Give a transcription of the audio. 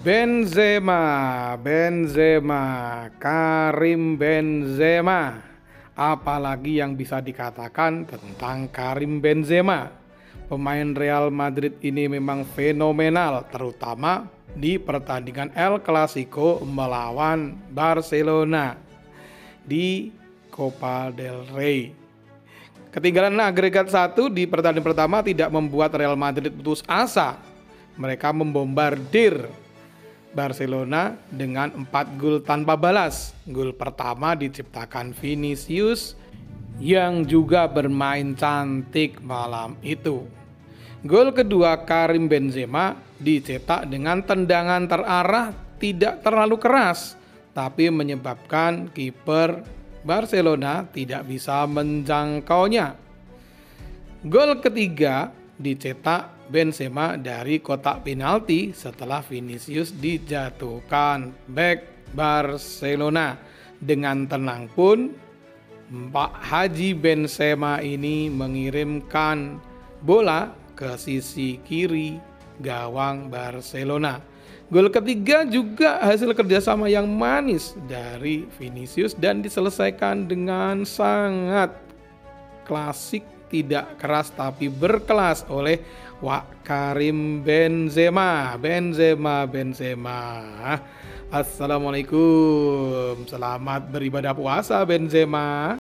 Benzema, Karim Benzema. Apalagi yang bisa dikatakan tentang Karim Benzema? Pemain Real Madrid ini memang fenomenal, terutama di pertandingan El Clasico melawan Barcelona di Copa del Rey. Ketinggalan agregat 1 di pertandingan pertama tidak membuat Real Madrid putus asa. Mereka membombardir Barcelona dengan 4 gol tanpa balas. Gol pertama diciptakan Vinicius yang juga bermain cantik malam itu. Gol kedua Karim Benzema dicetak dengan tendangan terarah tidak terlalu keras, tapi menyebabkan kiper Barcelona tidak bisa menjangkaunya. Gol ketiga dicetak Benzema dari kotak penalti setelah Vinicius dijatuhkan bek Barcelona. Dengan tenang pun Pak Haji Benzema ini mengirimkan bola ke sisi kiri gawang Barcelona. Gol ketiga juga hasil kerjasama yang manis dari Vinicius dan diselesaikan dengan sangat klasik, tidak keras tapi berkelas oleh Wak Karim Benzema. Assalamualaikum, selamat beribadah puasa Benzema.